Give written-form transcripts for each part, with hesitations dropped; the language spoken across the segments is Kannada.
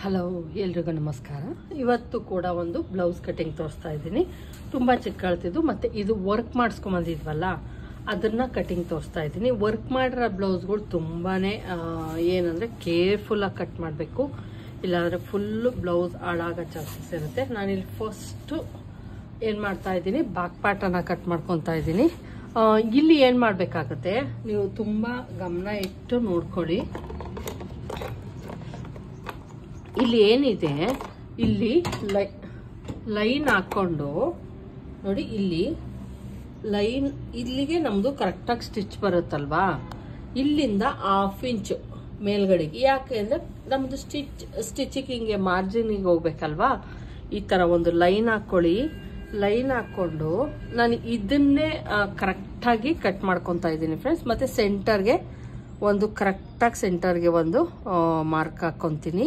ಹಲೋ, ಎಲ್ರಿಗೂ ನಮಸ್ಕಾರ. ಇವತ್ತು ಕೂಡ ಒಂದು ಬ್ಲೌಸ್ ಕಟಿಂಗ್ ತೋರಿಸ್ತಾ ಇದ್ದೀನಿ. ತುಂಬ ಚಿಕ್ಕಳ್ತಿದ್ದು ಮತ್ತು ಇದು ವರ್ಕ್ ಮಾಡಿಸ್ಕೊಂಬಂದಿದ್ವಲ್ಲ ಅದನ್ನು ಕಟಿಂಗ್ ತೋರಿಸ್ತಾ ಇದ್ದೀನಿ. ವರ್ಕ್ ಮಾಡಿರೋ ಬ್ಲೌಸ್ಗಳು ತುಂಬಾ ಏನಂದರೆ ಕೇರ್ಫುಲ್ಲಾಗಿ ಕಟ್ ಮಾಡಬೇಕು, ಇಲ್ಲಾಂದರೆ ಫುಲ್ಲು ಬ್ಲೌಸ್ ಹಾಳಾಗೋ ಚಾನ್ಸಸ್ ಇರುತ್ತೆ. ನಾನಿಲ್ಲಿ ಫಸ್ಟು ಏನು ಮಾಡ್ತಾ ಇದ್ದೀನಿ, ಬ್ಯಾಕ್ ಪಾರ್ಟನ್ನು ಕಟ್ ಮಾಡ್ಕೊತಾ ಇದ್ದೀನಿ. ಇಲ್ಲಿ ಏನು ಮಾಡಬೇಕಾಗುತ್ತೆ, ನೀವು ತುಂಬ ಗಮನ ಇಟ್ಟು ನೋಡ್ಕೊಳ್ಳಿ. ಇಲ್ಲಿ ಏನಿದೆ, ಇಲ್ಲಿ ಲೈನ್ ಹಾಕೊಂಡು ನೋಡಿ, ಇಲ್ಲಿ ಲೈನ್ ಇಲ್ಲಿಗೆ ನಮ್ದು ಕರೆಕ್ಟಾಗಿ ಸ್ಟಿಚ್ ಬರುತ್ತಲ್ವಾ, ಇಲ್ಲಿಂದ 1/2 ಇಂಚ್ ಮೇಲ್ಗಡೆಗೆ. ಯಾಕೆ ಅಂದರೆ ನಮ್ದು ಸ್ಟಿಚಿಗೆ ಹಿಂಗೆ ಮಾರ್ಜಿನಿಗೆ ಹೋಗ್ಬೇಕಲ್ವಾ. ಈ ಥರ ಒಂದು ಲೈನ್ ಹಾಕೊಳ್ಳಿ. ಲೈನ್ ಹಾಕೊಂಡು ನಾನು ಇದನ್ನೇ ಕರೆಕ್ಟಾಗಿ ಕಟ್ ಮಾಡ್ಕೊತಾ ಇದ್ದೀನಿ ಫ್ರೆಂಡ್ಸ್. ಮತ್ತು ಸೆಂಟರ್ಗೆ ಒಂದು ಕರೆಕ್ಟಾಗಿ ಸೆಂಟರ್ಗೆ ಒಂದು ಮಾರ್ಕ್ ಹಾಕ್ಕೊತೀನಿ.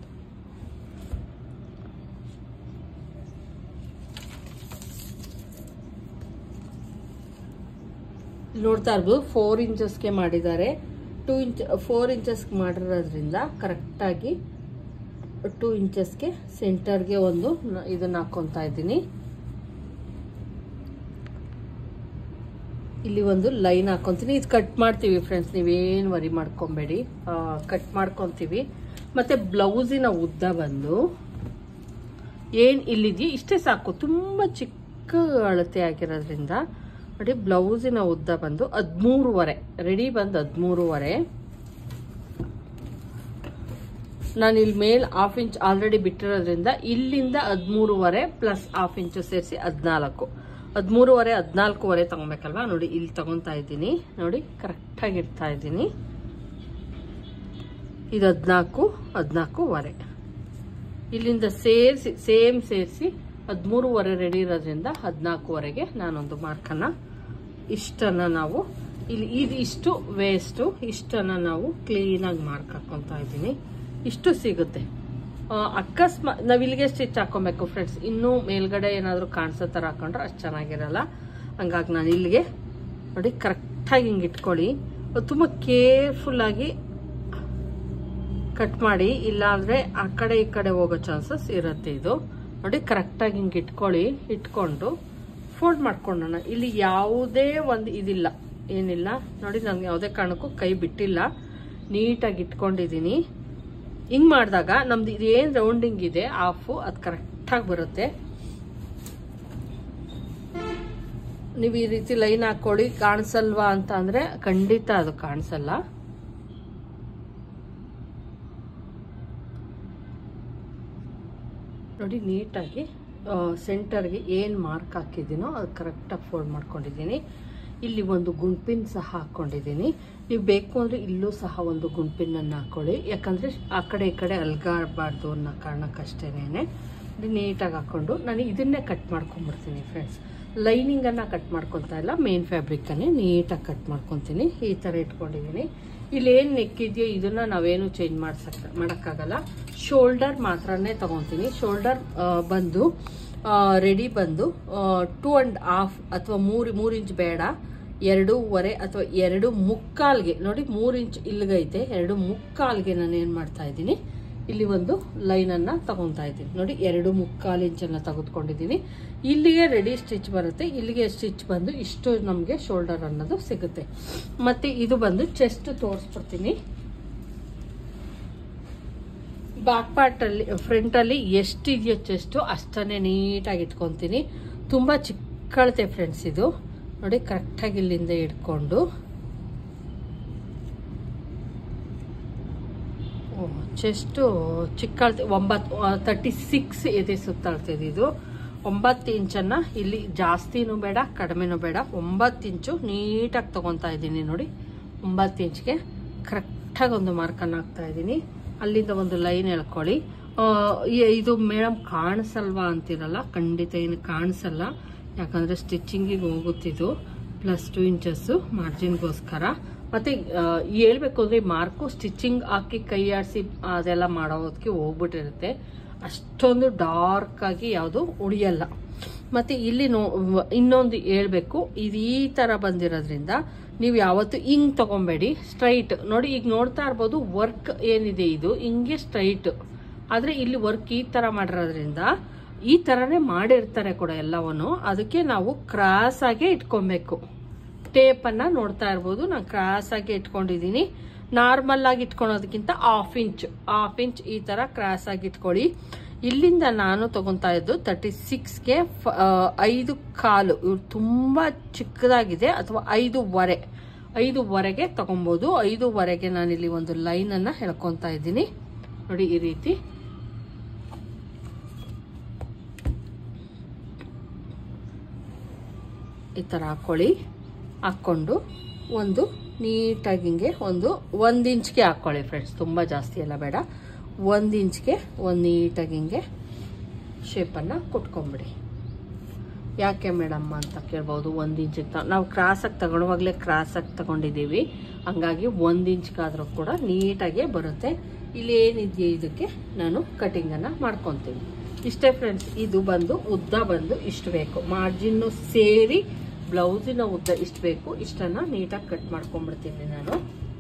ನೋಡ್ತಾ ಇರ್ಬೋದು, 4 ಇಂಚಸ್ಗೆ ಮಾಡಿದ್ದಾರೆ. 4 ಇಂಚಸ್ಗೆ ಮಾಡಿರೋದ್ರಿಂದ ಕರೆಕ್ಟಾಗಿ 2 ಇಂಚಸ್ಗೆ ಸೆಂಟರ್ಗೆ ಒಂದು ಇದನ್ನ ಹಾಕೊತಾ ಇದ್ದೀನಿ. ಇಲ್ಲಿ ಒಂದು ಲೈನ್ ಹಾಕೊತೀನಿ. ಇದು ಕಟ್ ಮಾಡ್ತೀವಿ ಫ್ರೆಂಡ್ಸ್, ನೀವೇನು ವರಿ ಮಾಡ್ಕೊಬೇಡಿ, ಕಟ್ ಮಾಡ್ಕೊತೀವಿ. ಮತ್ತೆ ಬ್ಲೌಸಿನ ಉದ್ದ ಬಂದು ಏನು ಇಲ್ಲಿದೆಯೋ ಇಷ್ಟೇ ಸಾಕು. ತುಂಬ ಚಿಕ್ಕ ಅಳತೆ ಆಗಿರೋದ್ರಿಂದ ನೋಡಿ, ಬ್ಲೌಸಿನ ಉದ್ದ ಬಂದು 13.5, ರೆಡಿ ಬಂದು 13.5. ನಾನು ಇಲ್ಲಿ ಮೇಲೆ 1/2 ಇಂಚ್ ಆಲ್ರೆಡಿ ಬಿಟ್ಟಿರೋದ್ರಿಂದ ಇಲ್ಲಿಂದ 13.5 ಪ್ಲಸ್ 1/2 ಇಂಚು ಸೇರಿಸಿ 14. 13.5 14.5 ತಗೊಬೇಕಲ್ವಾ. ನೋಡಿ, ಇಲ್ಲಿ ತಗೊತಾ ಇದ್ದೀನಿ. ನೋಡಿ, ಕರೆಕ್ಟಾಗಿ ಇಡ್ತಾ ಇದ್ದೀನಿ. ಇದು 14.5. ಇಲ್ಲಿಂದ ಸೇರಿಸಿ ಸೇರಿಸಿ 13.5 ರೆಡಿ ಇರೋದ್ರಿಂದ 14.5ಗೆ ನಾನೊಂದು ಮಾರ್ಕನ್ನು ಇಷ್ಟನ್ನು ನಾವು ಇಲ್ಲಿ ಇಷ್ಟು ವೇಸ್ಟು ಇಷ್ಟನ್ನು ನಾವು ಕ್ಲೀನಾಗಿ ಮಾರ್ಕ್ ಹಾಕೊತಾ ಇದ್ದೀನಿ. ಇಷ್ಟು ಸಿಗುತ್ತೆ. ಅಕಸ್ಮಾತ್ ನಾವು ಇಲ್ಲಿಗೆ ಸ್ಟಿಚ್ ಹಾಕೊಬೇಕು ಫ್ರೆಂಡ್ಸ್. ಇನ್ನೂ ಮೇಲ್ಗಡೆ ಏನಾದರೂ ಕಾಣಿಸೋ ಥರ ಹಾಕೊಂಡ್ರೆ ಅಷ್ಟು ಚೆನ್ನಾಗಿರಲ್ಲ. ಹಂಗಾಗಿ ನಾನು ಇಲ್ಲಿಗೆ ನೋಡಿ ಕರೆಕ್ಟಾಗಿ ಹಿಂಗೆ ಇಟ್ಕೊಳ್ಳಿ. ತುಂಬ ಕೇರ್ಫುಲ್ಲಾಗಿ ಕಟ್ ಮಾಡಿ, ಇಲ್ಲಾಂದರೆ ಆ ಕಡೆ ಈ ಕಡೆ ಹೋಗೋ ಚಾನ್ಸಸ್ ಇರುತ್ತೆ. ಇದು ನೋಡಿ, ಕರೆಕ್ಟಾಗಿ ಹಿಂಗೆ ಇಟ್ಕೊಂಡು ಫೋಲ್ಡ್ ಮಾಡ್ಕೊಂಡೋಣ. ಇಲ್ಲಿ ಯಾವುದೇ ಒಂದು ಇದಿಲ್ಲ, ಏನಿಲ್ಲ ನೋಡಿ. ನನಗೆ ಯಾವುದೇ ಕಾರಣಕ್ಕೂ ಕೈ ಬಿಟ್ಟಿಲ್ಲ, ನೀಟಾಗಿ ಇಟ್ಕೊಂಡಿದ್ದೀನಿ. ಹಿಂಗೆ ಮಾಡಿದಾಗ ನಮ್ದು ಇದು ಏನು ರೌಂಡಿಂಗ್ ಇದೆ ಹಾಫು, ಅದು ಕರೆಕ್ಟಾಗಿ ಬರುತ್ತೆ. ನೀವು ಈ ರೀತಿ ಲೈನ್ ಹಾಕೊಳ್ಳಿ. ಕಾಣಿಸಲ್ವಾ ಅಂತ ಅಂದರೆ ಖಂಡಿತ ಅದು ಕಾಣಿಸಲ್ಲ. ನೋಡಿ, ನೀಟಾಗಿ ಸೆಂಟರ್ಗೆ ಏನು ಮಾರ್ಕ್ ಹಾಕಿದ್ದೀನೋ ಅದು ಕರೆಕ್ಟಾಗಿ ಫೋಲ್ಡ್ ಮಾಡ್ಕೊಂಡಿದ್ದೀನಿ. ಇಲ್ಲಿ ಒಂದು ಗುಂಪಿನ ಸಹ ಹಾಕ್ಕೊಂಡಿದ್ದೀನಿ. ನೀವು ಬೇಕು ಅಂದರೆ ಇಲ್ಲೂ ಸಹ ಒಂದು ಗುಂಪಿನನ್ನು ಹಾಕ್ಕೊಳ್ಳಿ, ಯಾಕಂದರೆ ಆ ಕಡೆ ಈ ಕಡೆ ಅಲ್ಗಾಡಬಾರ್ದು ಅನ್ನೋ ಕಾರಣಕ್ಕಷ್ಟೇನೆ. ನೀಟಾಗಿ ಹಾಕ್ಕೊಂಡು ನಾನು ಇದನ್ನೇ ಕಟ್ ಮಾಡ್ಕೊಂಡ್ಬಿಡ್ತೀನಿ ಫ್ರೆಂಡ್ಸ್. ಲೈನಿಂಗನ್ನು ಕಟ್ ಮಾಡ್ಕೊತಾ ಇಲ್ಲ, ಮೇನ್ ಫ್ಯಾಬ್ರಿಕ್ಕನ್ನೇ ನೀಟಾಗಿ ಕಟ್ ಮಾಡ್ಕೊತೀನಿ. ಈ ಥರ ಇಟ್ಕೊಂಡಿದ್ದೀನಿ. ಇಲ್ಲೇನು ನೆಕ್ಕಿದೆಯೋ ಇದನ್ನು ನಾವೇನು ಚೇಂಜ್ ಮಾಡೋಕ್ಕಾಗಲ್ಲ. ಶೋಲ್ಡರ್ ಮಾತ್ರನೇ ತಗೊತೀನಿ. ಶೋಲ್ಡರ್ ಬಂದು ರೆಡಿ ಬಂದು 2.5 ಅಥವಾ 3 ಇಂಚ್ ಬೇಡ, 2.5 ಅಥವಾ 2.25ಗೆ ನೋಡಿ. 3 ಇಂಚ್ ಇಲ್ಲಿಗೈತೆ, 2.25ಗೆ ನಾನು ಏನು ಮಾಡ್ತಾ ಇದ್ದೀನಿ, ಇಲ್ಲಿ ಒಂದು ಲೈನನ್ನು ತಗೊತಾ ಇದ್ದೀನಿ. ನೋಡಿ, 2.25 ಇಂಚನ್ನು ತೆಗೆದುಕೊಂಡಿದ್ದೀನಿ. ಇಲ್ಲಿಗೆ ರೆಡಿ ಸ್ಟಿಚ್ ಬರುತ್ತೆ. ಇಲ್ಲಿಗೆ ಸ್ಟಿಚ್ ಬಂದು ಇಷ್ಟು ನಮಗೆ ಶೋಲ್ಡರ್ ಅನ್ನೋದು ಸಿಗುತ್ತೆ. ಮತ್ತೆ ಇದು ಬಂದು ಚೆಸ್ಟ್ ತೋರಿಸ್ಬಿಡ್ತೀನಿ. ಬ್ಯಾಕ್ ಪಾರ್ಟಲ್ಲಿ ಫ್ರಂಟಲ್ಲಿ ಎಷ್ಟಿದೆಯೋ ಚೆಸ್ಟು ಅಷ್ಟನ್ನೇ ನೀಟಾಗಿ ಇಟ್ಕೊತೀನಿ. ತುಂಬ ಚಿಕ್ಕಳತೆ ಫ್ರೆಂಡ್ಸ್ ಇದು. ನೋಡಿ, ಕರೆಕ್ಟಾಗಿ ಇಲ್ಲಿಂದ ಇಟ್ಕೊಂಡು ಚೆಸ್ಟು ಚಿಕ್ಕಳತೆ 36 ಎದೆ ಸುತ್ತಾಳ್ತಿದೆ. ಇದು 9 ಇಂಚನ್ನು ಇಲ್ಲಿ ಜಾಸ್ತಿನೂ ಬೇಡ ಕಡಿಮೆನೂ ಬೇಡ, 9 ಇಂಚು ನೀಟಾಗಿ ತಗೊತಾ ಇದ್ದೀನಿ. ನೋಡಿ, 9 ಇಂಚ್ಗೆ ಕರೆಕ್ಟಾಗಿ ಒಂದು ಮಾರ್ಕನ್ನು ಹಾಕ್ತಾ ಇದ್ದೀನಿ. ಅಲ್ಲಿಂದ ಒಂದು ಲೈನ್ ಎಳ್ಕೊಳ್ಳಿ. ಇದು ಮೇಡಮ್ ಕಾಣಿಸಲ್ವಾ ಅಂತಿರಲ್ಲ, ಖಂಡಿತ ಏನು ಕಾಣಿಸಲ್ಲ, ಯಾಕಂದರೆ ಸ್ಟಿಚಿಂಗಿಗೆ ಹೋಗುತ್ತಿದ್ದು. Plus 2 inches ಮಾರ್ಜಿನ್ಗೋಸ್ಕರ. ಮತ್ತು ಹೇಳ್ಬೇಕು ಅಂದರೆ ಮಾರ್ಕು ಸ್ಟಿಚಿಂಗ್ ಹಾಕಿ ಕೈ ಆಡಿಸಿ ಅದೆಲ್ಲ ಮಾಡೋದಕ್ಕೆ ಹೋಗ್ಬಿಟ್ಟಿರುತ್ತೆ. ಅಷ್ಟೊಂದು ಡಾರ್ಕ್ ಆಗಿ ಯಾವುದು ಉಳಿಯಲ್ಲ. ಮತ್ತು ಇಲ್ಲಿ ಇನ್ನೊಂದು ಹೇಳ್ಬೇಕು, ಇದು ಈ ಥರ ಬಂದಿರೋದ್ರಿಂದ ನೀವು ಯಾವತ್ತು ಹಿಂಗ್ ತಗೊಬೇಡಿ, ಸ್ಟ್ರೈಟ್ ನೋಡಿ. ಈಗ ನೋಡ್ತಾ ಇರ್ಬೋದು ವರ್ಕ್ ಏನಿದೆ ಇದು ಹಿಂಗೆ ಸ್ಟ್ರೈಟ್ ಆದರೆ ಇಲ್ಲಿ ವರ್ಕ್ ಈ ಥರ ಮಾಡಿರೋದ್ರಿಂದ ಈ ಥರನೇ ಮಾಡಿರ್ತಾರೆ ಕೂಡ ಎಲ್ಲವನ್ನು. ಅದಕ್ಕೆ ನಾವು ಕ್ರಾಸ್ ಆಗೇ ಇಟ್ಕೊಬೇಕು. ಟೇಪನ್ನು ನೋಡ್ತಾ ಇರ್ಬೋದು, ನಾನು ಕ್ರಾಸ್ ಆಗಿ ಇಟ್ಕೊಂಡಿದ್ದೀನಿ. ನಾರ್ಮಲ್ ಆಗಿ ಇಟ್ಕೊಳೋದಕ್ಕಿಂತ ಹಾಫ್ ಇಂಚ್ ಈ ಥರ ಕ್ರಾಸ್ ಆಗಿ ಇಟ್ಕೊಳ್ಳಿ. ಇಲ್ಲಿಂದ ನಾನು ತಗೊತಾ ಇದ್ದು 36ಗೆ 5.25. ಇವ್ರು ತುಂಬ ಚಿಕ್ಕದಾಗಿದೆ, ಅಥವಾ 5.25ಗೆ ತಗೊಬೋದು. 5.25ಗೆ ನಾನಿಲ್ಲಿ ಒಂದು ಲೈನನ್ನು ಎಳ್ಕೊತಾ ಇದ್ದೀನಿ ನೋಡಿ. ಈ ರೀತಿ ಈ ಥರ ಹಾಕ್ಕೊಂಡು ಒಂದು ನೀಟಾಗಿ ಹಿಂಗೆ ಒಂದು ಇಂಚ್ಗೆ ಹಾಕ್ಕೊಳ್ಳಿ ಫ್ರೆಂಡ್ಸ್. ತುಂಬ ಜಾಸ್ತಿ ಎಲ್ಲ ಬೇಡ, 1 ಇಂಚ್ಗೆ ಒಂದು ನೀಟಾಗಿ ಹಿಂಗೆ ಶೇಪನ್ನು ಕೊಟ್ಕೊಂಬಿಡಿ. ಯಾಕೆ ಮೇಡಮ್ಮ ಅಂತ ಕೇಳ್ಬೋದು. 1 ಇಂಚಿಗೆ ನಾವು ಕ್ರಾಸಾಗಿ ತಗೊಳ್ಳುವಾಗಲೇ ಕ್ರಾಸಾಗಿ ತಗೊಂಡಿದ್ದೀವಿ, ಹಂಗಾಗಿ 1 ಇಂಚ್ಗಾದರೂ ಕೂಡ ನೀಟಾಗೆ ಬರುತ್ತೆ. ಇಲ್ಲಿ ಏನಿದೆಯೋ ಇದಕ್ಕೆ ನಾನು ಕಟಿಂಗನ್ನು ಮಾಡ್ಕೊತೀನಿ. ಇಷ್ಟೇ ಫ್ರೆಂಡ್ಸ್. ಇದು ಉದ್ದ ಇಷ್ಟು ಬೇಕು, ಮಾರ್ಜಿನ್ನು ಸೇರಿ ಬ್ಲೌಸಿನ ಉದ್ದ ಇಷ್ಟು ಬೇಕು. ಇಷ್ಟನ್ನು ನೀಟಾಗಿ ಕಟ್ ಮಾಡ್ಕೊಂಡ್ಬಿಡ್ತೀನಿ ನಾನು.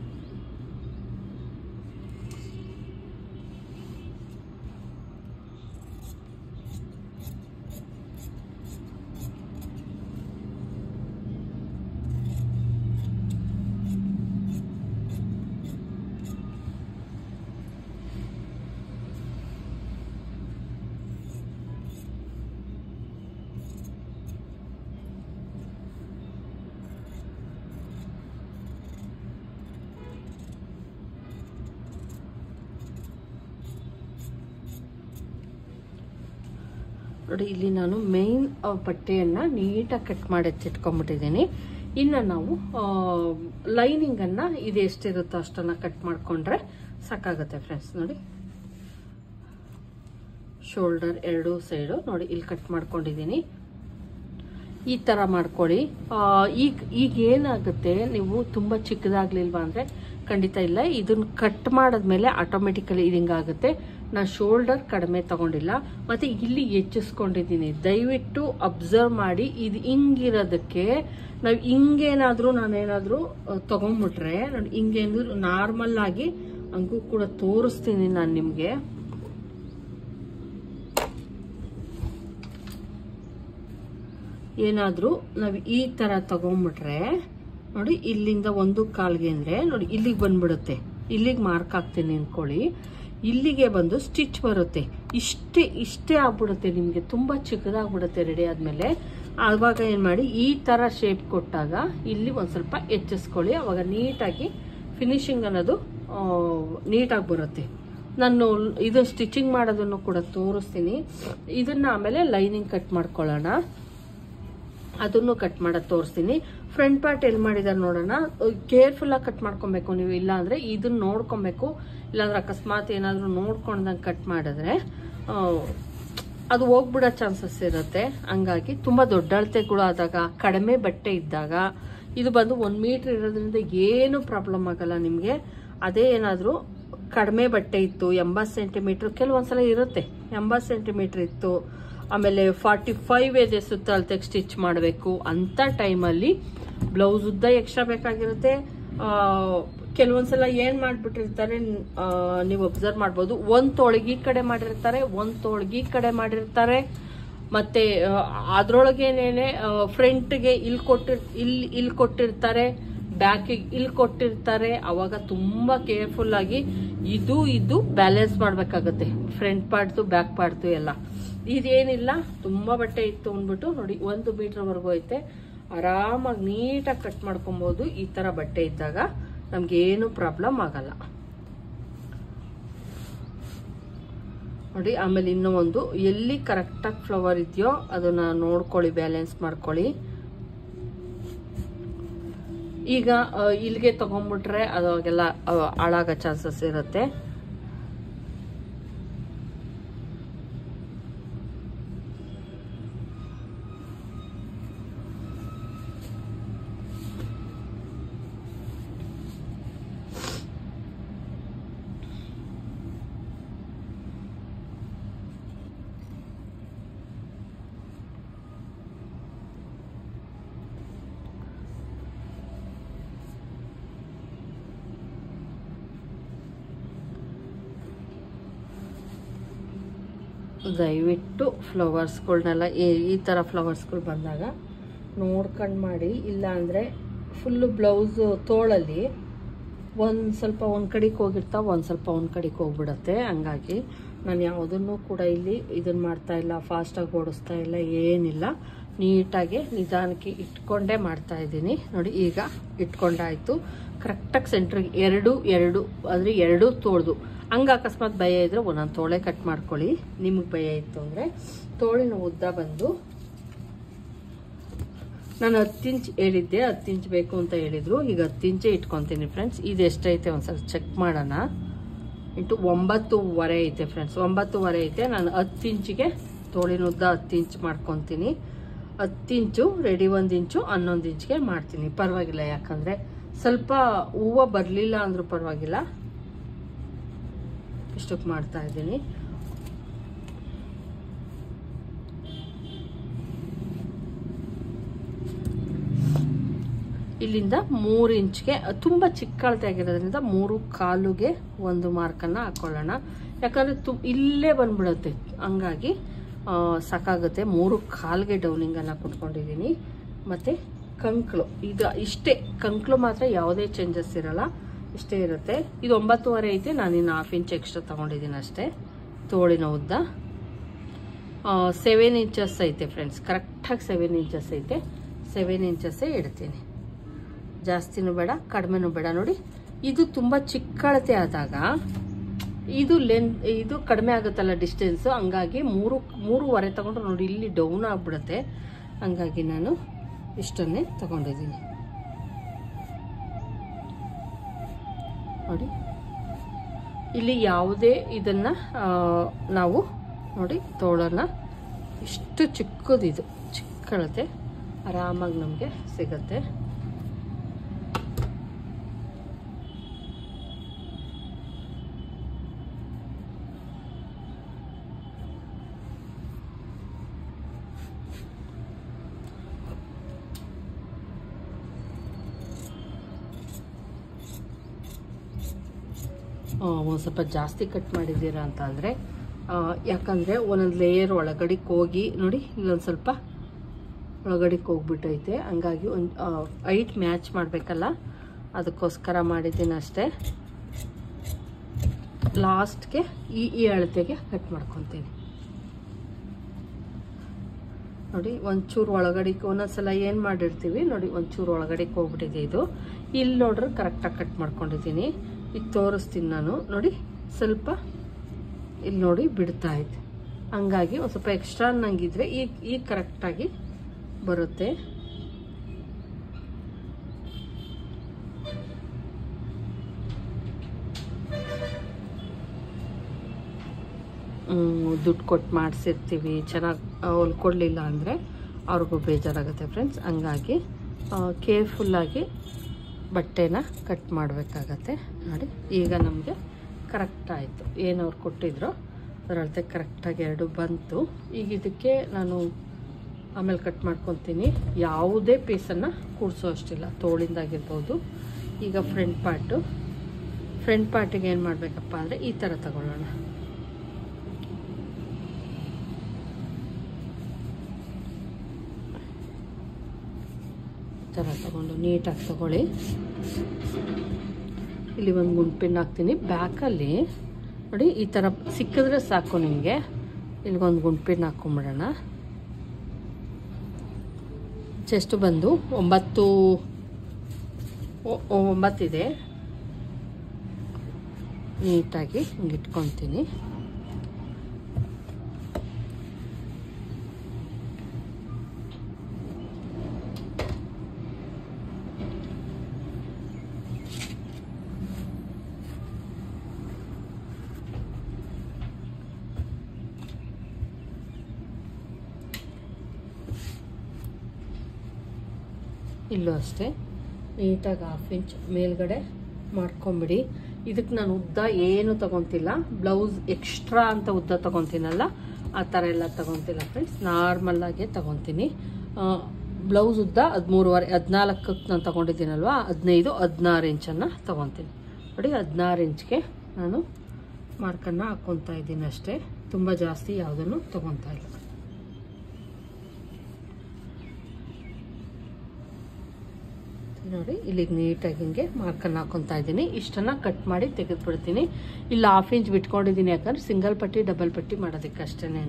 ನೋಡಿ, ಇಲ್ಲಿ ನಾನು ಮೇನ್ ಪಟ್ಟೆಯನ್ನು ನೀಟಾಗಿ ಕಟ್ ಮಾಡಿ ಎತ್ತಿಟ್ಕೊಂಡ್ಬಿಟ್ಟಿದ್ದೀನಿ. ಇನ್ನು ನಾವು ಲೈನಿಂಗನ್ನು ಇದು ಎಷ್ಟಿರುತ್ತೋ ಅಷ್ಟನ್ನು ಕಟ್ ಮಾಡಿಕೊಂಡ್ರೆ ಸಾಕಾಗುತ್ತೆ ಫ್ರೆಂಡ್ಸ್. ನೋಡಿ, ಶೋಲ್ಡರ್ 2 ಸೈಡು ನೋಡಿ ಇಲ್ಲಿ ಕಟ್ ಮಾಡ್ಕೊಂಡಿದ್ದೀನಿ. ಈ ಥರ ಮಾಡ್ಕೊಳ್ಳಿ. ಈಗ ಏನಾಗುತ್ತೆ, ನೀವು ತುಂಬ ಚಿಕ್ಕದಾಗ್ಲಿಲ್ವಾ ಅಂದರೆ ಖಂಡಿತ ಇಲ್ಲ. ಇದನ್ನು ಕಟ್ ಮಾಡಿದ್ಮೇಲೆ ಆಟೋಮೆಟಿಕಲಿ ಇದು ಹಿಂಗಾಗುತ್ತೆ. ನಾನು ಶೋಲ್ಡರ್ ಕಡಿಮೆ ತಗೊಂಡಿಲ್ಲ, ಮತ್ತು ಇಲ್ಲಿ ಹೆಚ್ಚಿಸ್ಕೊಂಡಿದ್ದೀನಿ. ದಯವಿಟ್ಟು ಅಬ್ಸರ್ವ್ ಮಾಡಿ. ಇದು ಹಿಂಗಿರೋದಕ್ಕೆ ನಾವು ಹಿಂಗೇನಾದರೂ ನಾನೇನಾದರೂ ತೊಗೊಂಡ್ಬಿಟ್ರೆ ನೋಡಿ, ಹಿಂಗೇನಾದ್ರು ನಾರ್ಮಲ್ ಆಗಿ ಹಂಗೂ ಕೂಡ ತೋರಿಸ್ತೀನಿ ನಾನು ನಿಮಗೆ. ಏನಾದರೂ ನಾವು ಈ ಥರ ತಗೊಂಡ್ಬಿಟ್ರೆ ನೋಡಿ, ಇಲ್ಲಿಂದ 1.25ಗೆ ಅಂದರೆ ನೋಡಿ ಇಲ್ಲಿಗೆ ಬಂದ್ಬಿಡುತ್ತೆ. ಇಲ್ಲಿಗೆ ಮಾರ್ಕ್ ಹಾಕ್ತೀನಿ ಅಂದ್ಕೊಳ್ಳಿ, ಇಲ್ಲಿಗೆ ಬಂದು ಸ್ಟಿಚ್ ಬರುತ್ತೆ. ಇಷ್ಟೇ ಆಗ್ಬಿಡುತ್ತೆ ನಿಮಗೆ, ತುಂಬ ಚಿಕ್ಕದಾಗ್ಬಿಡುತ್ತೆ ರೆಡಿ ಆದಮೇಲೆ. ಆವಾಗ ಏನು ಮಾಡಿ, ಈ ಥರ ಶೇಪ್ ಕೊಟ್ಟಾಗ ಇಲ್ಲಿ ಒಂದು ಸ್ವಲ್ಪ ಹೆಚ್ಚಿಸ್ಕೊಳ್ಳಿ. ಅವಾಗ ನೀಟಾಗಿ ಫಿನಿಶಿಂಗ್ ಅನ್ನೋದು ನೀಟಾಗಿ ಬರುತ್ತೆ. ನಾನು ಇದು ಸ್ಟಿಚಿಂಗ್ ಮಾಡೋದನ್ನು ಕೂಡ ತೋರಿಸ್ತೀನಿ. ಇದನ್ನು ಆಮೇಲೆ ಲೈನಿಂಗ್ ಕಟ್ ಮಾಡ್ಕೊಳ್ಳೋಣ, ಅದನ್ನು ಕಟ್ ಮಾಡೋದು ತೋರಿಸ್ತೀನಿ. ಫ್ರಂಟ್ ಪಾರ್ಟ್ ಎಲ್ಲಿ ಮಾಡಿದಾರೆ ನೋಡೋಣ. ಕೇರ್ಫುಲ್ಲಾಗಿ ಕಟ್ ಮಾಡ್ಕೊಬೇಕು ನೀವು, ಇಲ್ಲಾಂದರೆ ಇದನ್ನ ನೋಡ್ಕೊಬೇಕು. ಇಲ್ಲಾಂದ್ರೆ ಅಕಸ್ಮಾತ್ ಏನಾದರೂ ನೋಡ್ಕೊಂಡಂಗೆ ಕಟ್ ಮಾಡಿದ್ರೆ ಅದು ಹೋಗ್ಬಿಡೋ ಚಾನ್ಸಸ್ ಇರುತ್ತೆ. ಹಂಗಾಗಿ ತುಂಬ ದೊಡ್ಡ ಅಳತೆಗಳು ಆದಾಗ, ಕಡಿಮೆ ಬಟ್ಟೆ ಇದ್ದಾಗ, ಇದು ಬಂದು 1 ಮೀಟ್ರ್ ಇರೋದ್ರಿಂದ ಏನು ಪ್ರಾಬ್ಲಮ್ ಆಗಲ್ಲ ನಿಮಗೆ. ಅದೇ ಏನಾದರೂ ಕಡಿಮೆ ಬಟ್ಟೆ ಇತ್ತು, 80 ಸೆಂಟಿಮೀಟ್ರ್ ಕೆಲವೊಂದ್ಸಲ ಇರುತ್ತೆ, 80 ಸೆಂಟಿಮೀಟ್ರ್ ಇತ್ತು, ಆಮೇಲೆ 45 ಇದೆ ಸುತ್ತಳತೆಗೆ ಸ್ಟಿಚ್ ಮಾಡಬೇಕು ಅಂತ ಟೈಮಲ್ಲಿ ಬ್ಲೌಸ್ ಉದ್ದ ಎಕ್ಸ್ಟ್ರಾ ಬೇಕಾಗಿರುತ್ತೆ. ಕೆಲವೊಂದ್ಸಲ ಏನ್ ಮಾಡ್ಬಿಟ್ಟಿರ್ತಾರೆ ನೀವು ಅಬ್ಸರ್ವ್ ಮಾಡ್ಬೋದು, ಒಂದ್ ತೊಳಗಿ ಕಡೆ ಮಾಡಿರ್ತಾರೆ, ಒಂದ್ ತೊಳಗಿ ಕಡೆ ಮಾಡಿರ್ತಾರೆ. ಮತ್ತೆ ಅದ್ರೊಳಗೇನೇನೆ ಫ್ರಂಟ್ಗೆ ಇಲ್ಲಿ ಕೊಟ್ಟಿರ್ತಾರೆ, ಬ್ಯಾಕಿಗೆ ಇಲ್ಲಿ ಕೊಟ್ಟಿರ್ತಾರೆ. ಅವಾಗ ತುಂಬಾ ಕೇರ್ಫುಲ್ ಆಗಿ ಇದು ಬ್ಯಾಲೆನ್ಸ್ ಮಾಡ್ಬೇಕಾಗತ್ತೆ, ಫ್ರಂಟ್ ಪಾರ್ಟ್ದು ಬ್ಯಾಕ್ ಪಾರ್ಟ್ದು ಎಲ್ಲ. ಇದೇನಿಲ್ಲ, ತುಂಬಾ ಬಟ್ಟೆ ಇತ್ತು ಅಂದ್ಬಿಟ್ಟು ನೋಡಿ 1 ಮೀಟರ್ವರೆಗೂ ಐತೆ, ಆರಾಮಾಗಿ ನೀಟಾಗಿ ಕಟ್ ಮಾಡ್ಕೊಬಹುದು. ಈ ತರ ಬಟ್ಟೆ ಇದ್ದಾಗ ನಮ್ಗೇನು ಪ್ರಾಬ್ಲಮ್ ಆಗಲ್ಲ ನೋಡಿ. ಆಮೇಲೆ ಇನ್ನೂ ಒಂದು, ಎಲ್ಲಿ ಕರೆಕ್ಟಾಗಿ ಫ್ಲವರ್ ಇದೆಯೋ ಅದನ್ನ ನೋಡ್ಕೊಳ್ಳಿ, ಬ್ಯಾಲೆನ್ಸ್ ಮಾಡ್ಕೊಳ್ಳಿ. ಈಗ ಇಲ್ಲಿಗೆ ತಗೊಂಡ್ಬಿಟ್ರೆ ಅವಾಗೆಲ್ಲ ಹಾಳಾಗೋ ಚಾನ್ಸಸ್ ಇರುತ್ತೆ. ದಯವಿಟ್ಟು ಫ್ಲವರ್ಸ್ಗಳ್ನೆಲ್ಲ ಈ ಥರ ಫ್ಲವರ್ಸ್ಗಳು ಬಂದಾಗ ನೋಡ್ಕೊಂಡು ಮಾಡಿ. ಇಲ್ಲ ಅಂದರೆ ಫುಲ್ಲು ಬ್ಲೌಸು ತೋಳಲ್ಲಿ ಸ್ವಲ್ಪ ಒಂದು ಕಡೆಗೆ ಹೋಗಿರ್ತಾವೆ, ಒಂದು ಸ್ವಲ್ಪ ಒಂದು ಕಡೆಗೆ ಹೋಗ್ಬಿಡತ್ತೆ. ಹಂಗಾಗಿ ನಾನು ಯಾವುದನ್ನು ಕೂಡ ಇಲ್ಲಿ ಇದನ್ನು ಮಾಡ್ತಾಯಿಲ್ಲ, ಫಾಸ್ಟಾಗಿ ಓಡಿಸ್ತಾ ಇಲ್ಲ, ಏನಿಲ್ಲ. ನೀಟಾಗಿ ನಿಧಾನಕ್ಕೆ ಇಟ್ಕೊಂಡೇ ಮಾಡ್ತಾಯಿದ್ದೀನಿ. ನೋಡಿ ಈಗ ಇಟ್ಕೊಂಡಾಯಿತು. ಕರೆಕ್ಟಾಗಿ ಸೆಂಟ್ರಿಗೆ ಎರಡು ತೋಳ್ದು. ಹಂಗೆ ಅಕಸ್ಮಾತ್ ಭಯ ಇದ್ದರೆ ಒಂದೊಂದು ತೋಳೆ ಕಟ್ ಮಾಡ್ಕೊಳ್ಳಿ. ನಿಮಗೆ ಭಯ ಇತ್ತು ಅಂದರೆ ತೋಳಿನ ಉದ್ದ ಬಂದು ನಾನು 10 ಇಂಚ್ ಹೇಳಿದ್ದೆ, 10 ಇಂಚ್ ಬೇಕು ಅಂತ ಹೇಳಿದ್ರು. ಈಗ 10 ಇಂಚೇ ಇಟ್ಕೊತೀನಿ ಫ್ರೆಂಡ್ಸ್. ಇದು ಎಷ್ಟೈತೆ ಒಂದ್ಸಲ ಚೆಕ್ ಮಾಡೋಣ. 9.5 ಐತೆ ಫ್ರೆಂಡ್ಸ್, 9.5 ಐತೆ. ನಾನು 10 ಇಂಚಿಗೆ ತೋಳಿನ ಉದ್ದ 10 ಇಂಚ್ ಮಾಡ್ಕೊತೀನಿ. 10 ಇಂಚು ರೆಡಿ 1 ಇಂಚು 11 ಇಂಚ್ಗೆ ಮಾಡ್ತೀನಿ. ಪರವಾಗಿಲ್ಲ, ಯಾಕಂದರೆ ಸ್ವಲ್ಪ ಹೂವು ಬರಲಿಲ್ಲ ಅಂದರೂ ಪರವಾಗಿಲ್ಲ. ಇಷ್ಟಕ್ಕೆ ಮಾಡ್ತಾ ಇದ್ದೀನಿ. ಇಲ್ಲಿಂದ 3 ಇಂಚ್ಗೆ ತುಂಬ ಚಿಕ್ಕ ಅಳತೆ ಆಗಿರೋದ್ರಿಂದ 3.25ಗೆ ಒಂದು ಮಾರ್ಕನ್ನು ಹಾಕೊಳ್ಳೋಣ. ಯಾಕಂದರೆ ಇಲ್ಲೇ ಬಂದ್ಬಿಡುತ್ತೆ, ಹಂಗಾಗಿ ಸಾಕಾಗುತ್ತೆ. 3.25ಗೆ ಡೌನಿಂಗನ್ನು ಕೊಟ್ಕೊಂಡಿದ್ದೀನಿ. ಮತ್ತು ಕಂಕ್ಳು ಇಷ್ಟೇ, ಕಂಕ್ಳು ಮಾತ್ರ ಯಾವುದೇ ಚೇಂಜಸ್ ಇರಲ್ಲ, ಇಷ್ಟೇ ಇರುತ್ತೆ. ಇದು 9.5 ಐತೆ, ನಾನಿನ್ನು 1/2 ಇಂಚ್ ಎಕ್ಸ್ಟ್ರಾ ತೊಗೊಂಡಿದ್ದೀನಿ ಅಷ್ಟೇ. ತೋಳಿನ ಉದ್ದ 7 ಇಂಚಸ್ ಐತೆ ಫ್ರೆಂಡ್ಸ್, ಕರೆಕ್ಟಾಗಿ 7 ಇಂಚಸ್ ಐತೆ. 7 ಇಂಚಸ್ಸೇ ಇಡ್ತೀನಿ, ಜಾಸ್ತಿನೂ ಬೇಡ ಕಡಿಮೆನೂ ಬೇಡ. ನೋಡಿ ಇದು ತುಂಬ ಚಿಕ್ಕ ಅಳತೆ ಆದಾಗ ಇದು ಕಡಿಮೆ ಆಗುತ್ತಲ್ಲ ಡಿಸ್ಟೆನ್ಸು, ಹಂಗಾಗಿ 3.5 ತಗೊಂಡ್ರೆ ನೋಡಿ ಇಲ್ಲಿ ಡೌನ್ ಆಗಿಬಿಡುತ್ತೆ. ಹಂಗಾಗಿ ನಾನು ಇಷ್ಟನ್ನೇ ತಗೊಂಡಿದ್ದೀನಿ. ನೋಡಿ ಇಲ್ಲಿ ಯಾವುದೇ ಇದನ್ನು ನಾವು ನೋಡಿ ತೋಳನ್ನು ಇಷ್ಟು ಚಿಕ್ಕದಿದು ಚಿಕ್ಕ ಅಳತೆ ಆರಾಮಾಗಿ ನಮಗೆ ಸಿಗುತ್ತೆ. ಒಂದು ಸ್ವಲ್ಪ ಜಾಸ್ತಿ ಕಟ್ ಮಾಡಿದ್ದೀರಾ ಅಂತ ಅಂದರೆ, ಯಾಕಂದರೆ ಒಂದೊಂದು ಲೇಯರ್ ಒಳಗಡೆಗೆ ಹೋಗಿ ನೋಡಿ ಇಲ್ಲೊಂದು ಸ್ವಲ್ಪ ಒಳಗಡೆಗೆ ಹೋಗ್ಬಿಟ್ಟೈತೆ. ಹಂಗಾಗಿ ಒಂದು ಹೈಟ್ ಮ್ಯಾಚ್ ಮಾಡಬೇಕಲ್ಲ, ಅದಕ್ಕೋಸ್ಕರ ಮಾಡಿದ್ದೀನಿ ಅಷ್ಟೇ. ಲಾಸ್ಟ್ಗೆ ಈ ಅಳತೆಗೆ ಕಟ್ ಮಾಡ್ಕೊತೀನಿ. ನೋಡಿ ಒಂಚೂರು ಒಳಗಡೆಗೆ ಒಂದೊಂದ್ಸಲ ಏನು ಮಾಡಿರ್ತೀವಿ ನೋಡಿ, ಒಂಚೂರು ಒಳಗಡೆಗೆ ಹೋಗ್ಬಿಟ್ಟಿದೆ ಇದು. ಇಲ್ಲಿ ನೋಡ್ರೆ ಕರೆಕ್ಟಾಗಿ ಕಟ್ ಮಾಡ್ಕೊಂಡಿದ್ದೀನಿ. ಈಗ ತೋರಿಸ್ತೀನಿ ನಾನು. ನೋಡಿ ಸ್ವಲ್ಪ ಇಲ್ಲಿ ನೋಡಿ ಬಿಡ್ತಾ ಇದೆ, ಹಂಗಾಗಿ ಒಂದು ಸ್ವಲ್ಪ ಎಕ್ಸ್ಟ್ರಾ ನಂಗಿದ್ರೆ ಈಗ ಕರೆಕ್ಟಾಗಿ ಬರುತ್ತೆ. ದುಡ್ಡು ಕೊಟ್ಟು ಮಾಡಿಸಿರ್ತೀವಿ, ಚೆನ್ನಾಗಿ ಹೊಲ್ಕೊಡ್ಲಿಲ್ಲ ಅಂದರೆ ಅವ್ರಿಗೂ ಬೇಜಾರಾಗುತ್ತೆ ಫ್ರೆಂಡ್ಸ್. ಹಂಗಾಗಿ ಕೇರ್ಫುಲ್ಲಾಗಿ ಬಟ್ಟೆನ ಕಟ್ ಮಾಡಬೇಕಾಗತ್ತೆ. ನೋಡಿ ಈಗ ನಮಗೆ ಕರೆಕ್ಟ್ ಆಯಿತು, ಏನು ಅವ್ರು ಕೊಟ್ಟಿದ್ರು ಅದರಳತೆ ಕರೆಕ್ಟಾಗಿ 2 ಬಂತು. ಈಗ ಇದಕ್ಕೆ ನಾನು ಆಮೇಲೆ ಕಟ್ ಮಾಡ್ಕೊತೀನಿ. ಯಾವುದೇ ಪೀಸನ್ನು ಕೂಡಿಸೋ ಅಷ್ಟಿಲ್ಲ, ತೋಳಿಂದಾಗಿರ್ಬೋದು. ಈಗ ಫ್ರಂಟ್ ಪಾರ್ಟಿಗೆ ಏನು ಮಾಡಬೇಕಪ್ಪ ಅಂದರೆ ಈ ಥರ ತಗೊಳ್ಳೋಣ. ಈ ಥರ ತಗೊಂಡು ನೀಟಾಗಿ ತಗೊಳ್ಳಿ. ಇಲ್ಲಿ ಒಂದು ಗುಂಡ್ಪಿನ್ ಹಾಕ್ತೀನಿ. ಬ್ಯಾಕಲ್ಲಿ ನೋಡಿ ಈ ಥರ ಸಿಕ್ಕಿದ್ರೆ ಸಾಕು ನಿಮಗೆ. ಇಲ್ಲಿಗೊಂದು ಗುಂಡ್ಪಿನ್ ಹಾಕ್ಕೊಂಬಿಡೋಣ. ಚೆಸ್ಟ್ ಬಂದು 9 ಇದೆ. ನೀಟಾಗಿ ಹಿಂಗೆ ಇಟ್ಕೊತೀನಿ. ಇಲ್ಲೂ ಅಷ್ಟೇ ನೀಟಾಗಿ 1/2 ಇಂಚ್ ಮೇಲ್ಗಡೆ ಮಾಡ್ಕೊಂಬಿಡಿ. ಇದಕ್ಕೆ ನಾನು ಉದ್ದ ಏನು ತಗೊತಿಲ್ಲ, ಬ್ಲೌಸ್ ಎಕ್ಸ್ಟ್ರಾ ಅಂತ ಉದ್ದ ತಗೊತೀನಲ್ಲ ಆ ಥರ ಎಲ್ಲ ತಗೊತಿಲ್ಲ ಫ್ರೆಂಡ್ಸ್, ನಾರ್ಮಲ್ಲಾಗೆ ತಗೊತೀನಿ. ಬ್ಲೌಸ್ ಉದ್ದ 13.5 14ಕ್ಕೆ ನಾನು ತಗೊಂಡಿದ್ದೀನಲ್ವ, 15-16 ಇಂಚನ್ನು ತಗೊತೀನಿ. ನೋಡಿ 16 ಇಂಚ್ಗೆ ನಾನು ಮಾರ್ಕನ್ನು ಹಾಕ್ಕೊತಾ ಇದ್ದೀನಿ ಅಷ್ಟೇ. ತುಂಬ ಜಾಸ್ತಿ ಯಾವುದನ್ನು ತಗೊತಾ ಇಲ್ಲ. ನೋಡಿ ಇಲ್ಲಿಗೆ ನೀಟಾಗಿ ಹಿಂಗೆ ಮಾರ್ಕನ್ನು ಹಾಕೊತಾ ಇದ್ದೀನಿ. ಇಷ್ಟನ್ನು ಕಟ್ ಮಾಡಿ ತೆಗೆದುಬಿಡ್ತೀನಿ. ಇಲ್ಲಿ 1/2 ಇಂಚ್ ಬಿಟ್ಕೊಂಡಿದ್ದೀನಿ, ಯಾಕಂದ್ರೆ ಸಿಂಗಲ್ ಪಟ್ಟಿ ಡಬಲ್ ಪಟ್ಟಿ ಮಾಡೋದಕ್ಕೆ ಅಷ್ಟೇನೆ.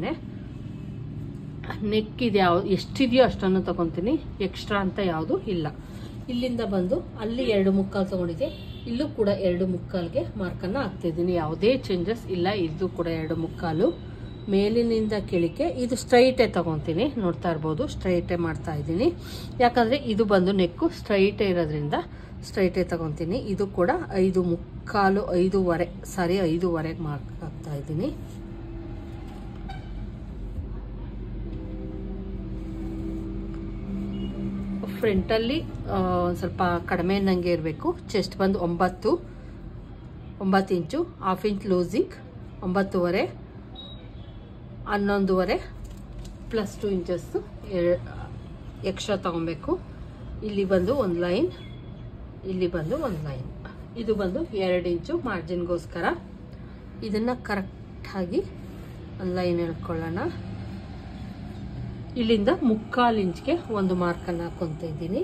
ನೆಕ್ ಇದು ಎಷ್ಟಿದೆಯೋ ಅಷ್ಟನ್ನು ತಗೊತೀನಿ, ಎಕ್ಸ್ಟ್ರಾ ಅಂತ ಯಾವುದು ಇಲ್ಲ. ಇಲ್ಲಿಂದ ಬಂದು ಅಲ್ಲಿ 2 ಮುಕ್ಕಾಲು ತಗೊಂಡಿದ್ದೆ, ಇಲ್ಲೂ ಕೂಡ 2 ಮುಕ್ಕಾಲ್ಗೆ ಮಾರ್ಕನ್ನು ಹಾಕ್ತಿದ್ದೀನಿ. ಯಾವುದೇ ಚೇಂಜಸ್ ಇಲ್ಲ. ಇದು ಕೂಡ 2 ಮುಕ್ಕಾಲು. ಮೇಲಿನಿಂದ ಕೆಳಕ್ಕೆ ಇದು ಸ್ಟ್ರೈಟೇ ತಗೊತೀನಿ. ನೋಡ್ತಾ ಇರ್ಬೋದು, ಸ್ಟ್ರೈಟೇ ಮಾಡ್ತಾ ಇದ್ದೀನಿ. ಯಾಕಂದರೆ ಇದು ಬಂದು ನೆಕ್ಕು ಸ್ಟ್ರೈಟೇ ಇರೋದ್ರಿಂದ ಸ್ಟ್ರೈಟೇ ತಗೊತೀನಿ. ಇದು ಕೂಡ 5 ಮುಕ್ಕಾಲು 5.5ಗೆ ಮಾರ್ಕ್ ಹಾಕ್ತಾ ಇದ್ದೀನಿ. ಫ್ರಂಟಲ್ಲಿ ಸ್ವಲ್ಪ ಕಡಿಮೆ ನಂಗೆ ಇರಬೇಕು. ಚೆಸ್ಟ್ ಬಂದು 9 inch, 1/2 inch losing, 9.5, 11.5 plus 2 inches extra ತಗೊಬೇಕು. ಇಲ್ಲಿ ಬಂದು ಒಂದು ಲೈನ್, ಇಲ್ಲಿ ಬಂದು ಒಂದು ಲೈನ್. ಇದು ಬಂದು 2 ಇಂಚು ಮಾರ್ಜಿನ್ಗೋಸ್ಕರ. ಇದನ್ನು ಕರೆಕ್ಟಾಗಿ ಒಂದು ಲೈನ್ ಎಳ್ಕೊಳ್ಳೋಣ. ಇಲ್ಲಿಂದ 3/4 ಇಂಚ್ಗೆ ಒಂದು ಮಾರ್ಕನ್ನು ಹಾಕೊತ ಇದ್ದೀನಿ.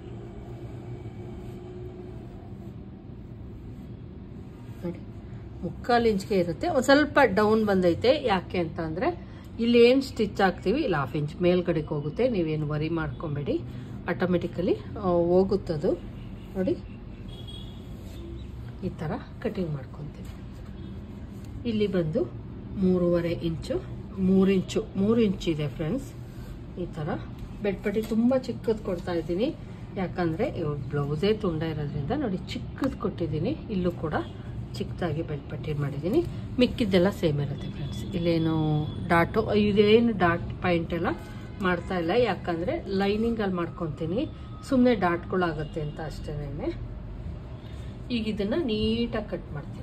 ನೋಡಿ 3/4 ಇಂಚ್ಗೆ ಇರುತ್ತೆ. ಒಂದು ಸ್ವಲ್ಪ ಡೌನ್ ಬಂದೈತೆ. ಯಾಕೆ ಅಂತ ಅಂದರೆ ಇಲ್ಲಿ ಏನು ಸ್ಟಿಚ್ ಹಾಕ್ತೀವಿ ಇಲ್ಲಿ 1/2 ಇಂಚ್ ಮೇಲ್ಗಡೆಗೆ ಹೋಗುತ್ತೆ. ನೀವೇನು ವರಿ ಮಾಡ್ಕೊಬೇಡಿ, ಆಟೋಮೆಟಿಕಲಿ ಹೋಗುತ್ತದು. ನೋಡಿ ಈ ಥರ ಕಟಿಂಗ್ ಮಾಡ್ಕೊತೀನಿ. ಇಲ್ಲಿ ಬಂದು 3.5 ಇಂಚು, 3 ಇಂಚ್ ಇದೆ ಫ್ರೆಂಡ್ಸ್. ಈ ಥರ ಬೆಡ್ ಪಟ್ಟಿ ತುಂಬ ಚಿಕ್ಕದು ಕೊಡ್ತಾ ಇದ್ದೀನಿ, ಯಾಕಂದರೆ ಬ್ಲೌಸೇ ತುಂಡ ಇರೋದ್ರಿಂದ. ನೋಡಿ ಚಿಕ್ಕದು ಕೊಟ್ಟಿದ್ದೀನಿ. ಇಲ್ಲೂ ಕೂಡ ಚಿಕ್ಕದಾಗಿ ಬೆಡ್ ಪಟ್ಟಿ ಮಾಡಿದ್ದೀನಿ. ಮಿಕ್ಕಿದ್ದೆಲ್ಲ ಸೇಮ್ ಇರುತ್ತೆ ಫ್ರೆಂಡ್ಸ್. ಇಲ್ಲೇನು ಡಾಟು ಇದೇನು ಡಾಟ್ ಪಾಯಿಂಟ್ ಎಲ್ಲ ಮಾಡ್ತಾ ಇಲ್ಲ, ಯಾಕಂದರೆ ಲೈನಿಂಗಲ್ಲಿ ಮಾಡ್ಕೊತೀನಿ. ಸುಮ್ಮನೆ ಡಾಟ್ಗಳಾಗುತ್ತೆ ಅಂತ ಅಷ್ಟೇನೆ. ಈಗ ಇದನ್ನು ನೀಟಾಗಿ ಕಟ್ ಮಾಡ್ತೀನಿ.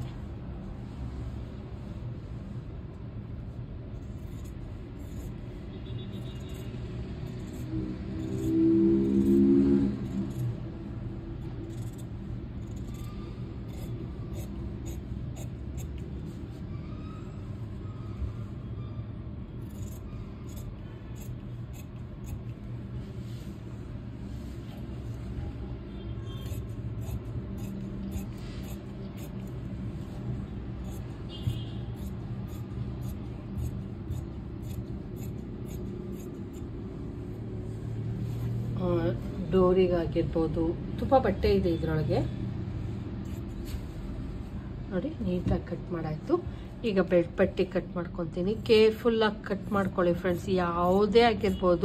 ಡೋರಿಗಾಗಿರ್ಬೋದು, ತುಂಬ ಬಟ್ಟೆ ಇದೆ ಇದರೊಳಗೆ. ನೋಡಿ ನೀಟಾಗಿ ಕಟ್ ಮಾಡಾಯ್ತು. ಈಗ ಬೆಡ್ ಪಟ್ಟಿ ಕಟ್ ಮಾಡ್ಕೊತೀನಿ. ಕೇರ್ಫುಲ್ಲಾಗಿ ಕಟ್ ಮಾಡ್ಕೊಳ್ಳಿ ಫ್ರೆಂಡ್ಸ್, ಯಾವುದೇ ಆಗಿರ್ಬೋದು.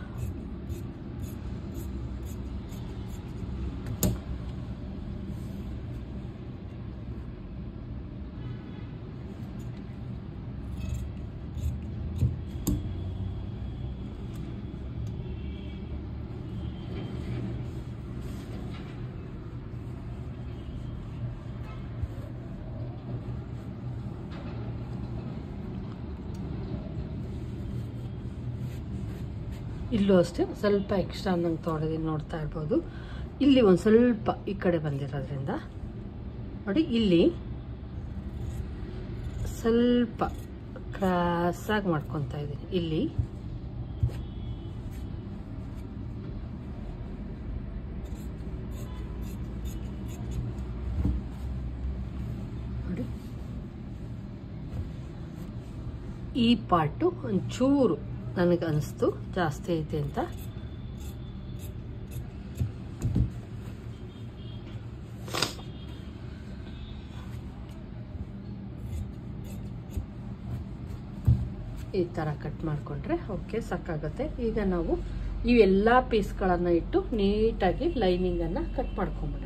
ಇಲ್ಲೂ ಅಷ್ಟೇ ಸ್ವಲ್ಪ ಎಕ್ಸ್ಟ್ರಾ ನಂಗೆ ತೊಗೊಂಡಿದ್ದೀನಿ, ನೋಡ್ತಾ ಇರ್ಬೋದು. ಇಲ್ಲಿ ಒಂದು ಸ್ವಲ್ಪ ಈ ಕಡೆ ಬಂದಿರೋದ್ರಿಂದ ನೋಡಿ ಇಲ್ಲಿ ಸ್ವಲ್ಪ ಕ್ರಾಸಾಗಿ ಮಾಡ್ಕೊತಾ ಇದ್ದೀನಿ. ಇಲ್ಲಿ ನೋಡಿ ಈ ಪಾರ್ಟು ಒಂಚೂರು ನನಗೆ ಅನಿಸ್ತು ಜಾಸ್ತಿ ಐತೆ ಅಂತ. ಈ ಥರ ಕಟ್ ಮಾಡಿಕೊಂಡ್ರೆ ಓಕೆ ಸಾಕಾಗುತ್ತೆ. ಈಗ ನಾವು ಇವೆಲ್ಲ ಪೀಸ್ಗಳನ್ನು ಇಟ್ಟು ನೀಟಾಗಿ ಲೈನಿಂಗನ್ನು ಕಟ್ ಮಾಡ್ಕೊಂಬಿಡೋಣ.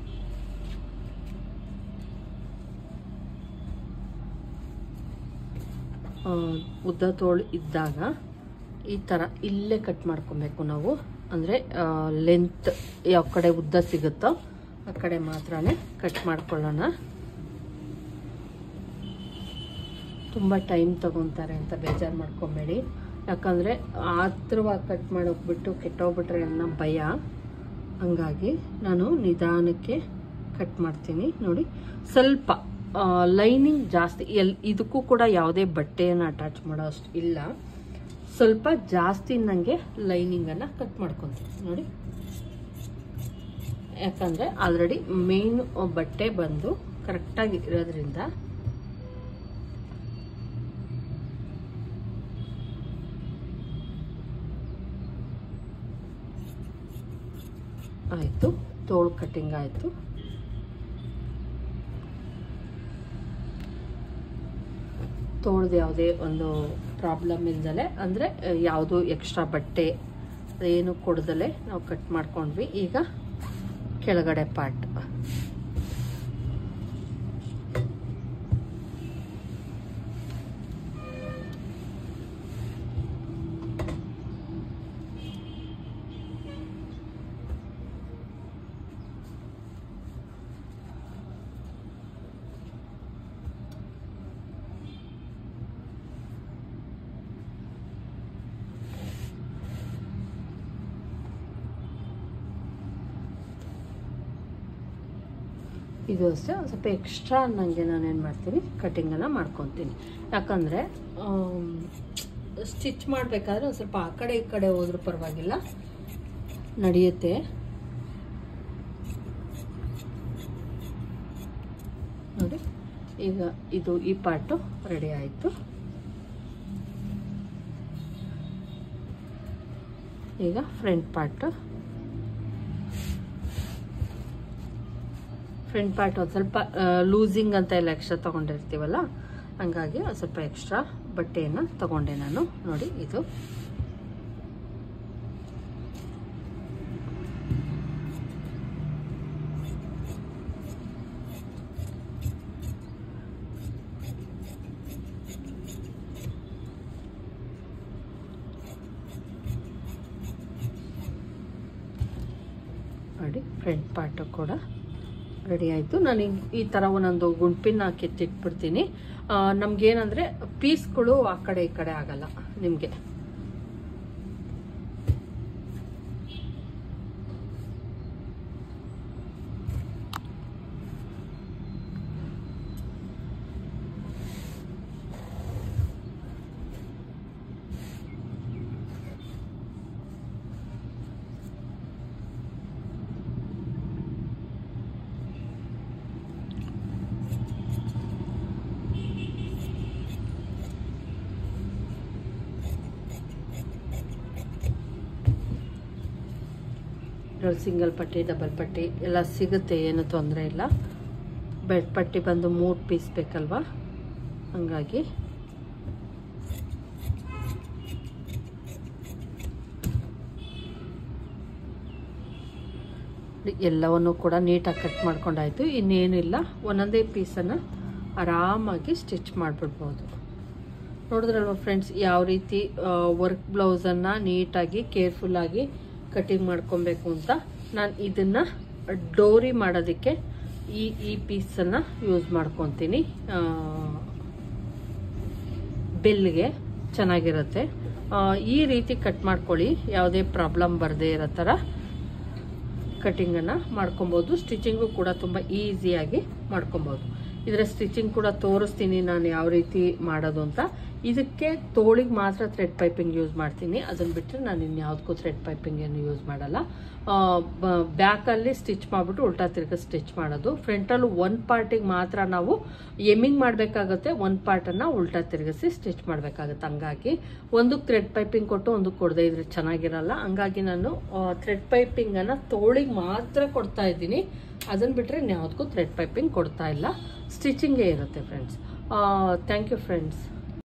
ಉದ್ದ ತೋಳು ಇದ್ದಾಗ ಈ ಥರ ಇಲ್ಲೇ ಕಟ್ ಮಾಡ್ಕೊಬೇಕು ನಾವು. ಅಂದರೆ ಲೆಂತ್ ಯಾವ ಕಡೆ ಉದ್ದ ಸಿಗುತ್ತೋ ಆ ಕಡೆ ಮಾತ್ರನೇ ಕಟ್ ಮಾಡ್ಕೊಳ್ಳೋಣ. ತುಂಬ ಟೈಮ್ ತಗೊತಾರೆ ಅಂತ ಬೇಜಾರು ಮಾಡ್ಕೊಬೇಡಿ, ಯಾಕಂದರೆ ಆತ್ರವಾಗಿ ಕಟ್ ಮಾಡೋಗ್ಬಿಟ್ಟು ಕೆಟ್ಟೋಗ್ಬಿಟ್ರೆ ಅನ್ನೋ ಭಯ. ಹಂಗಾಗಿ ನಾನು ನಿಧಾನಕ್ಕೆ ಕಟ್ ಮಾಡ್ತೀನಿ. ನೋಡಿ ಸ್ವಲ್ಪ ಲೈನಿಂಗ್ ಜಾಸ್ತಿ ಇದಕ್ಕೂ ಕೂಡ ಯಾವುದೇ ಬಟ್ಟೆಯನ್ನು ಅಟ್ಯಾಚ್ ಮಾಡೋ ಅಷ್ಟು ಇಲ್ಲ. ಸ್ವಲ್ಪ ಜಾಸ್ತಿ ನನಗೆ ಲೈನಿಂಗನ್ನು ಕಟ್ ಮಾಡ್ಕೊತೀನಿ ನೋಡಿ. ಯಾಕಂದರೆ ಆಲ್ರೆಡಿ ಮೇನ್ ಬಟ್ಟೆ ಬಂದು ಕರೆಕ್ಟಾಗಿ ಇರೋದ್ರಿಂದ ಆಯಿತು. ತೋಳು ಕಟ್ಟಿಂಗ್ ಆಯಿತು. ತೋಳ್ದು ಯಾವುದೇ ಒಂದು ಪ್ರಾಬ್ಲಮ್ ಇಲ್ದಲೆ, ಅಂದರೆ ಯಾವುದು ಎಕ್ಸ್ಟ್ರಾ ಬಟ್ಟೆ ಏನು ಕೊಡ್ದಲೆ ನಾವು ಕಟ್ ಮಾಡ್ಕೊಂಡ್ವಿ. ಈಗ ಕೆಳಗಡೆ ಪಾರ್ಟ್ ಇದು ಅಷ್ಟೇ ಒಂದು ಸ್ವಲ್ಪ ಎಕ್ಸ್ಟ್ರಾ ನನಗೆ ನಾನೇನು ಮಾಡ್ತೀನಿ, ಕಟ್ಟಿಂಗನ್ನು ಮಾಡ್ಕೊತೀನಿ. ಯಾಕಂದರೆ ಸ್ಟಿಚ್ ಮಾಡಬೇಕಾದ್ರೆ ಒಂದು ಸ್ವಲ್ಪ ಆ ಕಡೆ ಈ ಕಡೆ ಹೋದ್ರೂ ಪರವಾಗಿಲ್ಲ, ನಡೆಯುತ್ತೆ. ನೋಡಿ ಈಗ ಇದು ಈ ಪಾರ್ಟು ರೆಡಿ ಆಯಿತು. ಈಗ ಫ್ರಂಟ್ ಪಾರ್ಟ್ ಒಂದು ಸ್ವಲ್ಪ ಲೂಸಿಂಗ್ ಅಂತ ಎಲ್ಲ ಎಕ್ಸ್ಟ್ರಾ ತೊಗೊಂಡಿರ್ತೀವಲ್ಲ, ಹಂಗಾಗಿ ಒಂದು ಸ್ವಲ್ಪ ಎಕ್ಸ್ಟ್ರಾ ಬಟ್ಟೆಯನ್ನು ತಗೊಂಡೆ ನಾನು. ನೋಡಿ ಇದು ನೋಡಿ ಫ್ರಂಟ್ ಪಾರ್ಟು ಕೂಡ ರೆಡಿ ಆಯಿತು. ನಾನು ಈ ಥರ ಒಂದೊಂದು ಗುಂಪಿನ ಹಾಕಿ ಎತ್ತಿಟ್ಬಿಡ್ತೀನಿ. ನಮಗೇನಂದರೆ ಪೀಸ್ಗಳು ಆ ಕಡೆ ಈ ಕಡೆ ಆಗಲ್ಲ ನಿಮಗೆ. ಸಿಂಗಲ್ ಪಟ್ಟಿ, ಡಬಲ್ ಪಟ್ಟಿ ಎಲ್ಲ ಸಿಗುತ್ತೆ, ಏನು ತೊಂದರೆ ಇಲ್ಲ. ಬೆಡ್ ಪಟ್ಟಿ ಬಂದು 3 ಪೀಸ್ ಬೇಕಲ್ವಾ, ಹಂಗಾಗಿ ಎಲ್ಲವನ್ನು ಕೂಡ ನೀಟಾಗಿ ಕಟ್ ಮಾಡ್ಕೊಂಡಾಯ್ತು. ಇನ್ನೇನಿಲ್ಲ, ಒಂದೊಂದೇ ಪೀಸನ್ನು ಆರಾಮಾಗಿ ಸ್ಟಿಚ್ ಮಾಡಿಬಿಡ್ಬೋದು. ನೋಡಿದ್ರಲ್ವ ಫ್ರೆಂಡ್ಸ್, ಯಾವ ರೀತಿ ವರ್ಕ್ ಬ್ಲೌಸನ್ನು ನೀಟಾಗಿ ಕೇರ್ಫುಲ್ಲಾಗಿ ಕಟಿಂಗ್ ಮಾಡ್ಕೊಬೇಕು ಅಂತ. ನಾನು ಇದನ್ನು ಡೋರಿ ಮಾಡೋದಕ್ಕೆ ಈ ಪೀಸನ್ನು ಯೂಸ್ ಮಾಡ್ಕೊತೀನಿ. ಬೆಲ್ಗೆ ಚೆನ್ನಾಗಿರುತ್ತೆ. ಈ ರೀತಿ ಕಟ್ ಮಾಡ್ಕೊಳ್ಳಿ, ಯಾವುದೇ ಪ್ರಾಬ್ಲಮ್ ಬರದೇ ಇರೋ ಥರ ಕಟಿಂಗನ್ನು ಮಾಡ್ಕೊಬೋದು. ಸ್ಟಿಚಿಂಗು ಕೂಡ ತುಂಬ ಈಸಿಯಾಗಿ ಮಾಡ್ಕೊಬೋದು. ಇದರ ಸ್ಟಿಚಿಂಗ್ ಕೂಡ ತೋರಿಸ್ತೀನಿ ನಾನು ಯಾವ ರೀತಿ ಮಾಡೋದು ಅಂತ. ಇದಕ್ಕೆ ತೋಳಿಗೆ ಮಾತ್ರ ಥ್ರೆಡ್ ಪೈಪಿಂಗ್ ಯೂಸ್ ಮಾಡ್ತೀನಿ, ಅದನ್ನು ಬಿಟ್ಟರೆ ನಾನು ಇನ್ಯಾವುದಕ್ಕೂ ಥ್ರೆಡ್ ಪೈಪಿಂಗ್ ಏನು ಯೂಸ್ ಮಾಡಲ್ಲ. ಬ್ಯಾಕಲ್ಲಿ ಸ್ಟಿಚ್ ಮಾಡಿಬಿಟ್ಟು ಉಲ್ಟಾ ತಿರ್ಗಿ ಸ್ಟಿಚ್ ಮಾಡೋದು. ಫ್ರಂಟಲ್ಲೂ ಒಂದು ಪಾರ್ಟಿಗೆ ಮಾತ್ರ ನಾವು ಎಮ್ಮಿಂಗ್ ಮಾಡಬೇಕಾಗುತ್ತೆ, ಒಂದು ಪಾರ್ಟನ್ನು ಉಲ್ಟಾ ತಿರುಗಿಸಿ ಸ್ಟಿಚ್ ಮಾಡಬೇಕಾಗುತ್ತೆ. ಹಂಗಾಗಿ ಒಂದಕ್ಕೆ ಥ್ರೆಡ್ ಪೈಪಿಂಗ್ ಕೊಟ್ಟು ಒಂದಕ್ಕೆ ಕೊಡದೇ ಇದ್ರೆ ಚೆನ್ನಾಗಿರಲ್ಲ. ಹಂಗಾಗಿ ನಾನು ಥ್ರೆಡ್ ಪೈಪಿಂಗನ್ನು ತೋಳಿಗೆ ಮಾತ್ರ ಕೊಡ್ತಾ ಇದ್ದೀನಿ, ಅದನ್ನು ಬಿಟ್ಟರೆ ಇನ್ಯಾವುದಕ್ಕೂ ಥ್ರೆಡ್ ಪೈಪಿಂಗ್ ಕೊಡ್ತಾ ಇಲ್ಲ. ಸ್ಟಿಚಿಂಗೇ ಇರುತ್ತೆ ಫ್ರೆಂಡ್ಸ್. Thank you friends.